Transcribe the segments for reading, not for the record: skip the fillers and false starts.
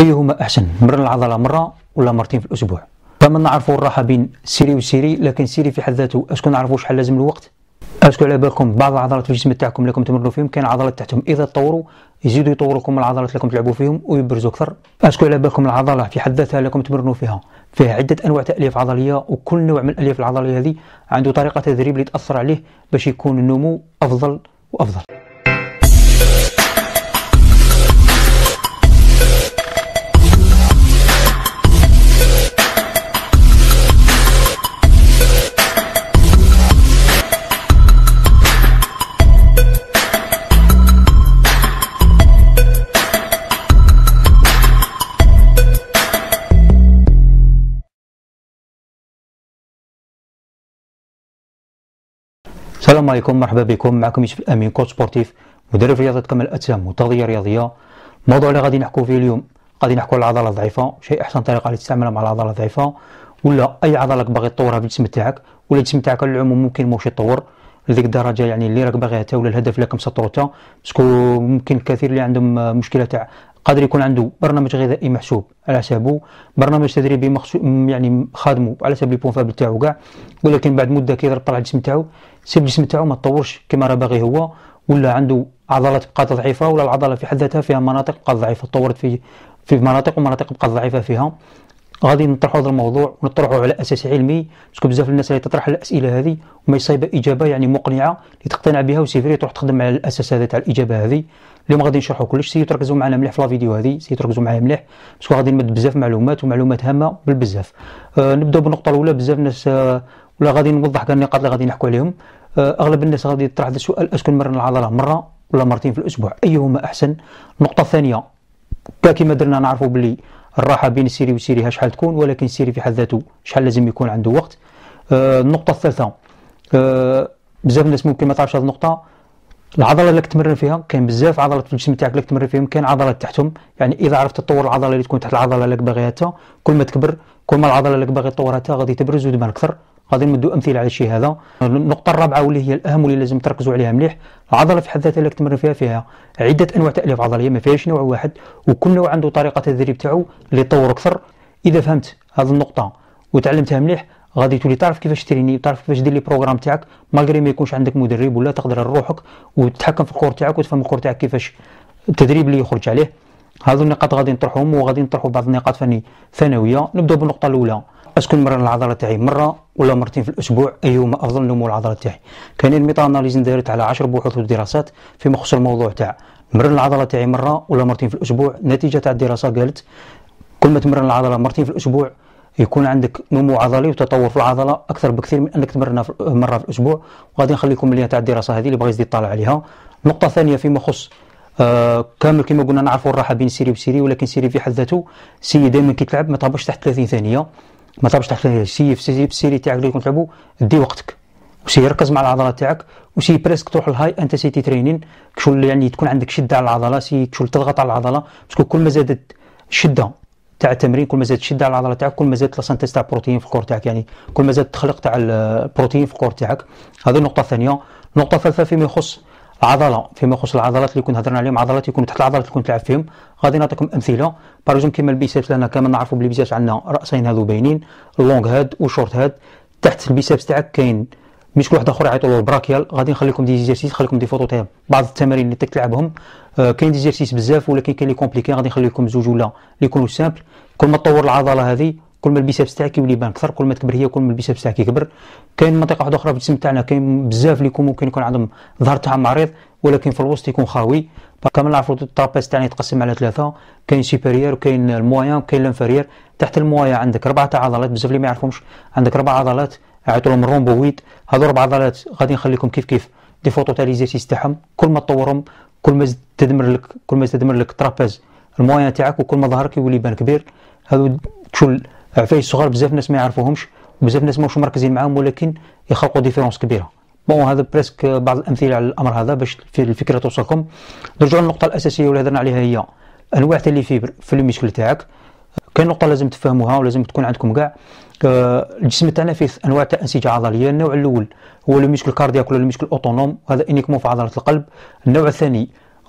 أيهما أحسن، مرن العضلة مرة ولا مرتين في الأسبوع؟ كما نعرفوا الراحة بين السيري والسيري، لكن السيري في حد ذاته اسكو نعرفوا شحال لازم الوقت؟ اسكو على بالكم بعض العضلات في الجسم تاعكم اللي راكم تمرنوا فيهم كاين عضلات تحتهم إذا تطوروا يزيدوا يطوروا لكم العضلات اللي راكم تلعبوا فيهم ويبرزوا أكثر. اسكو على بالكم العضلة في حد ذاتها اللي راكم تمرنوا فيها عدة أنواع تأليف عضلية، وكل نوع من الألياف العضلية هذه عنده طريقة تدريب اللي تأثر عليه باش يكون النمو أفضل وأفضل. السلام عليكم، مرحبا بكم. معكم يوسف الأمين، كوتش سبورتيف، مدرب رياضة كمال الأجسام وتغذية رياضية. الموضوع اللي غادي نحكوا فيه اليوم غادي نحكوا على العضلة الضعيفة، شيء أحسن طريقة لتستعملها مع العضلة الضعيفة ولا أي عضلة باغي تطورها في الجسم تاعك، ولا الجسم تاعك على العموم ممكن موش يتطور لذيك الدرجة يعني اللي راك باغيها ولا الهدف اللي راك مسطرو تا. باسكو ممكن الكثير اللي عندهم مشكلة تاع قادر يكون عنده برنامج غذائي محسوب على حسابه، برنامج تدريبي يعني خادمه على حساب لي بوان فابل تاعو كاع، ولكن بعد مده كي طلع الجسم تاعو سيب الجسم تاعو ما تطورش كما راه باغي هو، ولا عنده عضلات بقات ضعيفه، ولا العضله في حد ذاتها فيها مناطق بقات ضعيفه تطورت في مناطق ومناطق بقات ضعيفه فيها. غادي نطرحوا هذا الموضوع ونطرحه على اساس علمي، باسكو بزاف الناس اللي تطرح الاسئله هذه وما يصايب اجابه يعني مقنعه اللي تقتنع بها وسيفري تروح تخدم على الاساس هذا تاع الاجابه هذه. اليوم غادي نشرحوا كلش، سيو تركزوا معنا مليح في لا فيديو هذه، سيو تركزوا معايا مليح باسكو غادي نمد بزاف معلومات ومعلومات هامه بالبزاف. نبداو بالنقطه الاولى. بزاف الناس ولا غادي نوضح كاع النقاط اللي غادي نحكوا عليهم. اغلب الناس غادي يطرح هذا السؤال، اسكو نمرن العضله مره ولا مرتين في الاسبوع، ايهما احسن؟ النقطه الثانيه كما درنا نعرفوا باللي الراحه بين السيري والسيري شحال تكون، ولكن السيري في حد ذاته شحال لازم يكون عنده وقت. النقطه الثالثه بزاف الناس ممكن ما تعرفش هذه النقطه، العضله اللي تمرن فيها كاين بزاف عضلات في الجسم تاعك اللي تمرن فيهم كاين عضلات تحتهم، يعني اذا عرفت تطور العضله اللي تكون تحت العضله اللي باغيها تا، كل ما تكبر كل ما العضله اللي باغي تطورها تا غادي تبرز وتبان اكثر. غادي نمدوا امثله على الشيء هذا. النقطه الرابعه واللي هي الاهم واللي لازم تركزوا عليها مليح، العضله في حد ذاتها اللي تمرن فيها عده انواع تاليف عضليه، ما فيهاش نوع واحد، وكل نوع عنده طريقه تدريب تاعو اللي يطور اكثر. اذا فهمت هذه النقطه وتعلمتها مليح غادي تولي تعرف كيفاش تريني وتعرف كيفاش دير لي بروغرام تاعك مالغري ما يكونش عندك مدرب، ولا تقدر روحك وتتحكم في الكور تاعك وتفهم الكور تاعك كيفاش التدريب اللي يخرج عليه. هذو النقاط غادي نطرحهم، وغادي نطرحوا بعض النقاط فني ثانويه. نبداو بالنقطه الاولى، اسكو نمرن العضله تاعي مره ولا مرتين في الاسبوع، ايهما افضل نمو العضله تاعي؟ كاينين ميتا اناليز دارت على 10 بحوث ودراسات فيما يخص الموضوع تاع نمرن العضله تاعي مره ولا مرتين في الاسبوع. النتيجه تاع الدراسه قالت كل ما تمرن العضله مرتين في الاسبوع يكون عندك نمو عضلي وتطور في العضله اكثر بكثير من انك تمرنها مره في الاسبوع. وغادي نخليكم اللي تاع الدراسه هذه اللي بغى يزيد يطالع عليها. النقطه الثانيه فيما يخص كامل كما قلنا نعرفوا الراحه بين السيري والسيري، ولكن السيري في حد ذاته سي دائما كي تلعب ما تهبطش تحت 30 ثانيه، ما تهبطش تحت 30 ثانيه. سي في السيري تاعك اللي كنت تلعبوا دي وقتك وسي ركز مع العضلات تاعك، وسي بريسك تروح للهاي انتنسيتي ترينين كشغل يعني تكون عندك شده على العضله، سي كشغل تضغط على العضله، باسكو كل ما زادت الشده تاع التمرين كل ما زادت الشده على العضله تاعك كل ما زادت لاسانتيز تاع البروتين في الكور تاعك، يعني كل ما زاد التخلق تاع البروتين في الكور تاعك. هذه النقطه الثانيه. النقطه الثالثه فيما يخص العضله، فيما يخص العضلات اللي كنا هضرنا عليهم، عضلات يكونوا تحت العضلات اللي كنت تلعب فيهم. غادي نعطيكم امثله بارجون كيما البيسبس، لنا كما نعرفوا بلي البيسبس عندنا راسين هذو باينين، اللونغ هاد وشورت هاد. تحت البيسبس تاعك كاين مشكل واحد اخر يعيطوا له البراكيال. غادي نخليكم دي زيرسيس، نخليكم دي فوتو تاع بعض التمارين اللي تلعبهم. كاين دي زيرسيس بزاف، ولكن كاين لي كومبليكي. غادي نخليكم زوج ولا اللي يكونوا سامبل. كل ما تطور العضله هذه كل ما البيسبس تاعك يولي يبان اكثر، كل ما تكبر هي كل ما البيسبس تاعك يكبر. كاين منطقه واحده اخرى في الجسم تاعنا كاين بزاف اللي ممكن يكون عندهم ظهر تاعهم عريض ولكن في الوسط يكون خاوي. كما نعرفوا الترابيز تاعنا يتقسم على ثلاثه، كاين سوبيريور وكاين المويان وكاين الانفيريور. تحت المويان عندك 4 عضلات، بزاف اللي ما يعرفهمش عندك 4 عضلات يعيطوا لهم الرومبويد. هذو 4 عضلات غادي نخليكم كيف دي فوتو تاع ليزيرسيس تاعهم. كل ما تطورهم كل ما تدمر لك الترابيز المويان تاعك، وكل ما ظهرك يولي يبان كبير. هذو شغل عفايس صغار بزاف الناس ما يعرفوهمش وبزاف الناس ماهوش مركزين معاهم، ولكن يخلقوا ديفيرونس كبيره. هذا بريسك بعض الامثله على الامر هذا باش الفكره توصلكم. نرجعوا للنقطه الاساسيه واللي هضرنا عليها، هي انواع تاع لي فيبر في المشكل تاعك. كاين نقطه لازم تفهموها ولازم تكون عندكم كاع. الجسم تاعنا فيه انواع تاع انسجه عضليه. النوع الاول هو المشكل كاردياك ولا المشكل اوتونوم، هذا انيكمون في عضله القلب. النوع الثاني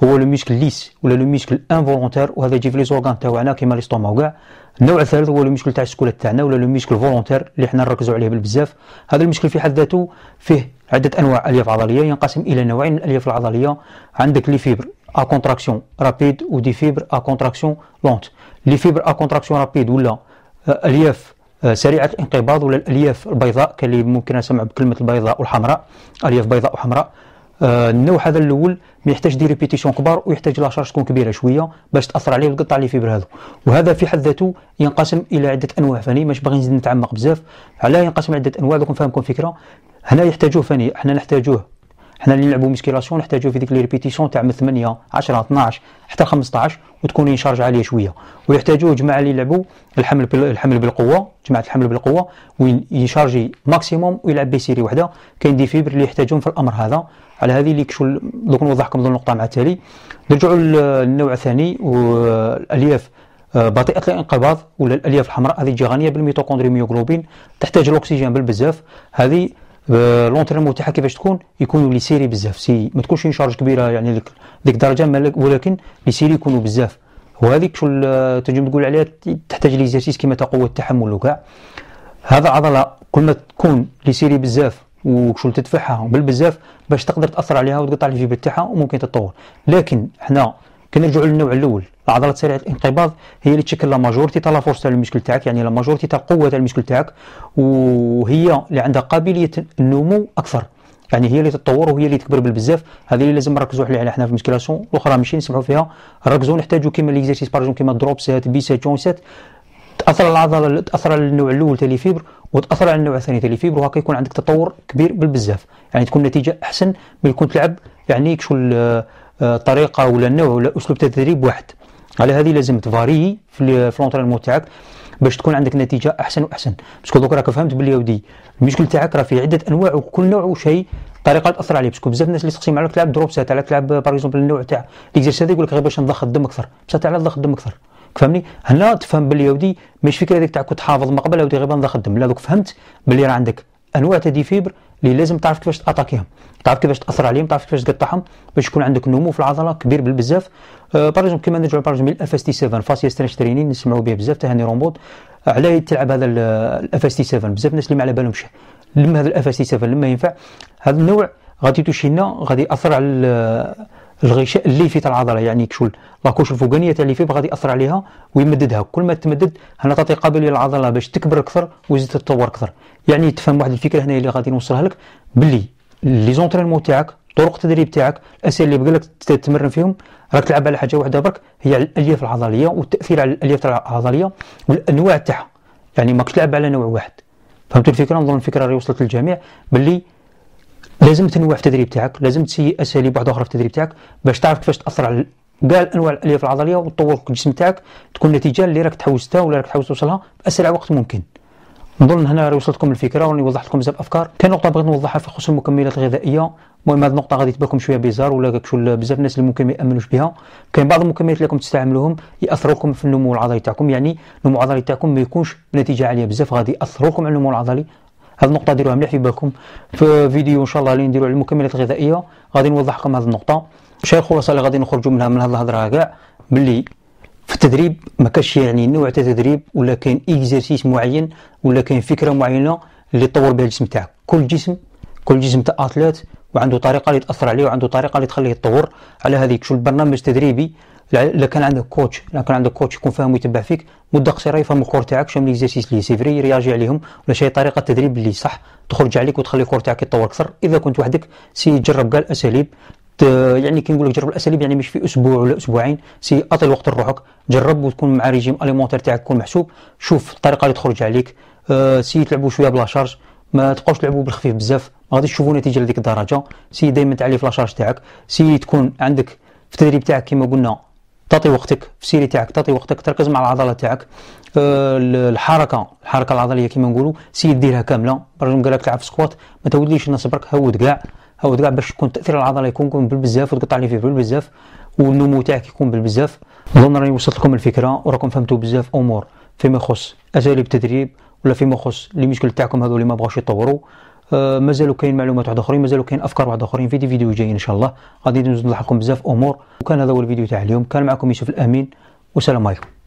هو لو ميسكل ليس ولا لو ميسكل انفولونتير، وهذا يجي في لي زورغان تاعنا كيما لي ستوما وكاع. النوع الثالث هو لو ميسكل تاع السكولات تاعنا ولا لو ميسكل فولونتير اللي حنا نركزوا عليه بزاف. هذا المشكل في حد ذاته فيه عده انواع الياف عضليه، ينقسم الى نوعين من الالياف العضليه. عندك لي فيبر ا كونتراكسيون رابيد ودي فيبر ا كونتراكسيون لونت. لي فيبر ا كونتراكسيون رابيد ولا الياف سريعه الانقباض ولا الالياف البيضاء كاللي ممكن نسمع بكلمه البيضاء والحمراء، الياف بيضاء وحمراء. النوع هذا الاول ما يحتاج دي ريبيتيشن كبار ويحتاج لا شارج تكون كبيره شويه باش تاثر عليه وتقطع لي فيبر هذو. وهذا في حد ذاته ينقسم الى عده انواع ثاني، مش باغي نزيد نتعمق بزاف علاه ينقسم عده انواع. دوك نفهمكم فكره. هنا يحتاجوه ثاني، حنا نحتاجوه حنا اللي نلعبوا ميسكيلاسيون نحتاجوه في ديك لي ريبيتيشن تاع من 8 10 12 حتى 15 وتكون ينشارج عاليه شويه. ويحتاجوه جماعه اللي يلعبوا الحمل بالقوه، جماعه الحمل بالقوه وين يشارجي ماكسيموم ويلعب بسيري وحده. كاين دي فيبر اللي يحتاجون في الامر هذا. على هذه اللي كشو دوك نوضحكم ذو النقطه مع التالي. نرجعوا للنوع الثاني والالياف بطيئه الانقباض ولا الالياف الحمراء. هذه تجي غنيه بالميتوكوندري ميوغلوبين، تحتاج الاكسجين بالبزاف. هذه لونترينمون تاعها كيفاش يكونوا لي سيري بزاف، سي ما تكونش شارج كبيره يعني ديك الدرجه، ولكن لي سيري يكونوا بزاف. وهذيك شو تنجم تقول عليها تحتاج ليزيرسيس كيما تاع قوه التحمل وكاع. هذا عضله كل ما تكون لي سيري بزاف وشو تدفعها بالبزاف باش تقدر تاثر عليها وتقطع لي الفيبر تاعها وممكن تتطور. لكن حنا كنرجعوا للنوع الاول، العضلات سريعه الانقباض هي اللي تشكل لا ماجورتي تاع لا فورس تاع المشكل تاعك، يعني لا ماجورتي تاع القوه تاع المشكل تاعك، وهي اللي عندها قابليه النمو اكثر، يعني هي اللي تتطور وهي اللي تكبر بالبزاف. هذه اللي لازم نركزوا عليها حنا في المسكيلاسيون. الاخرى ماشي نسمعوا فيها، نركزوا نحتاجوا كيما ليكزيرسيس بارجون كيما دروبسات بيسات جونسات تاثر على العضله، تاثر على النوع الاول تاع لي فيبر وتاثر على النوع الثاني تاع لي فيبر، وهكا يكون عندك تطور كبير بالبزاف، يعني تكون نتيجه احسن من يكون تلعب يعني كشو الطريقه ولا النوع ولا اسلوب تدريب واحد. على هذه لازم تفاري في لونطرينمون تاعك باش تكون عندك نتيجه احسن واحسن. باسكو دوك راك فهمت بلي ودي المشكل تاعك راه فيه عده انواع وكل نوع وشيء طريقه تاثر عليه. باسكو بزاف الناس اللي تقسم عليك تلعب دروبسات على تلعب باغ اكزومبل النوع تاع ليكزيرسيس هذا يقول لك غير باش نضخ الدم اكثر، بصح تاع نضخ الدم اكثر. فهمني؟ هنا تفهم بلي ودي مش فكره هذيك تاع كنت حافظ ما قبل ودي غير نضخ الدم، لا دوك فهمت بلي راه عندك انواع تاع دي فيبر اللي لازم تعرف كيفاش تاتاكيهم، تعرف كيفاش تاثر عليهم، تعرف كيفاش تقطعهم باش يكون عندك نمو في العضله كبير بالبزاف. باغ اكزومبل كيما نرجعوا باغ اكزومبل الاف اس تي 7 فاسيا سترينج ترينين نسمعوا به بزاف تاع هاني رومبوت. علاه تلعب هذا الاف اس تي 7 بزاف الناس اللي ما على بالهمش لما هذا الاف اس تي 7 لما ينفع هذا النوع غادي تشينا غادي ياثر على الغشاء الليفي تاع العضله، يعني كشو لاكوش الفوقانيه تاع الليفي غادي ياثر عليها ويمددها. كل ما تمدد هنا تعطي قابليه للعضله باش تكبر اكثر وتزيد تتطور اكثر. يعني تفهم واحد الفكره هنا اللي غادي نوصلها لك بلي لي زونطرينمون تاعك طرق التدريب تاعك الاسئله اللي بقالك تتمرن فيهم راك تلعب على حاجه واحده برك هي الالياف العضليه والتاثير على الالياف العضليه والانواع تاعها، يعني ماكش تلعب على نوع واحد. فهمتوا الفكره؟ نظن الفكره راهي وصلت للجميع بلي لازم تنوع في التدريب تاعك، لازم تسيي اساليب واحده اخرى في التدريب تاعك باش تعرف كيفاش تاثر على كاع انواع الالياف العضليه وتطور الجسم تاعك تكون النتيجه اللي راك تحوزتها ولا راك تحوز توصلها باسرع وقت ممكن. نظن هنا راه وصلتكم الفكره وراني وضحت لكم بزاف افكار. كاين نقطه بغيت نوضحها في خصوص المكملات الغذائيه. المهم هذه النقطه غادي تبان لكم شويه بيزار ولا كشو بزاف الناس اللي ممكن ما يامنوش بها. كاين بعض المكملات اللي راكم تستعملوهم ياثروا لكم في النمو العضلي تاعكم، يعني النمو العضلي تاعكم ما يكونش بنتيجه عاليه بزاف، غادي ياثروا لكم على النمو العضلي. هذه النقطه ديروها مليح في بالكم. في فيديو ان شاء الله اللي نديروا على المكملات الغذائيه غادي نوضح لكم هذه النقطه. شي الخلاصه اللي غادي نخرجوا منها من هذه الهضره كاع باللي في التدريب ما كاش يعني نوع تاع تدريب ولا كاين اكزرسيس معين ولا كاين فكره معينه اللي تطور بها الجسم تاعك. كل جسم تاع اتليت وعنده طريقه اللي تاثر عليه وعنده طريقه اللي تخليه يتطور. على هذيك شو البرنامج التدريبي الا كان عندك كوتش يكون فاهم ويتبع فيك مده قصيره يفهم الكور تاعك شنو الاكزرسيس اللي سيفري يرياجي عليهم ولا شي طريقه تدريب اللي صح تخرج عليك وتخلي الكور تاعك يتطور اكثر. اذا كنت وحدك سي جرب كاع الاساليب، يعني كي نقول لك جرب الاساليب يعني مش في اسبوع ولا اسبوعين، سي اعطي الوقت لروحك جرب وتكون مع ريجيم اليمونتير تاعك يكون محسوب. شوف الطريقه اللي تخرج عليك، سي تلعبوا شويه بلا شارج، ما تبقاوش تلعبوا بالخفيف بزاف ما غاديش تشوفوا نتيجه لديك الدرجه. سي دائما تعلي في لاشارج تاعك، سي تكون عندك في التدريب تاعك كما قلنا تعطي وقتك في السيري تاعك، تعطي وقتك تركز مع العضله تاعك. الحركه العضليه كما نقولوا سي ديرها كامله. برجم قال لك تلعب في سكوات ما توليش نصبرك، هود كاع باش يكون التاثير العضلي يكون بالبزاف وتقطع لي فيه بالبزاف والنمو تاعك يكون بالبزاف. نظن راني وصلت لكم الفكره وراكم فهمتوا بزاف امور فيما يخص اساليب التدريب ولا فيما يخص لي مشكل تاعكم هذو اللي ما بغاوش يطوروا. مازالوا كاين معلومات واحد اخرين، مازالوا كاين افكار واحد اخرين في دي فيديو جايين ان شاء الله، غادي نوضح لكم بزاف امور. وكان هذا هو الفيديو تاع اليوم، كان معكم يوسف الامين، والسلام عليكم.